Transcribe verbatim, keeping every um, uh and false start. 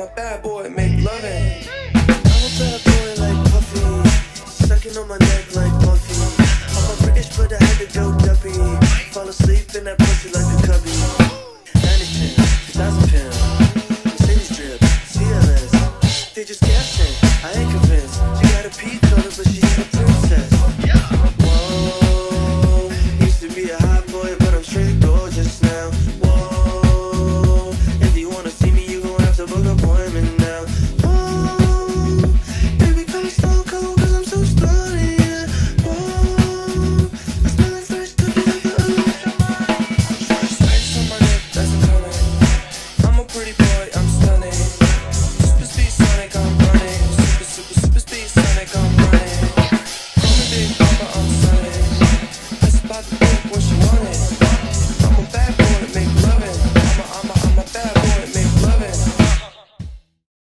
a bad boy, make loving. I'm a bad boy like Puffy, sucking on my neck like Puffy. I'm a British, but I had to go duppy. Fall asleep in that pussy like a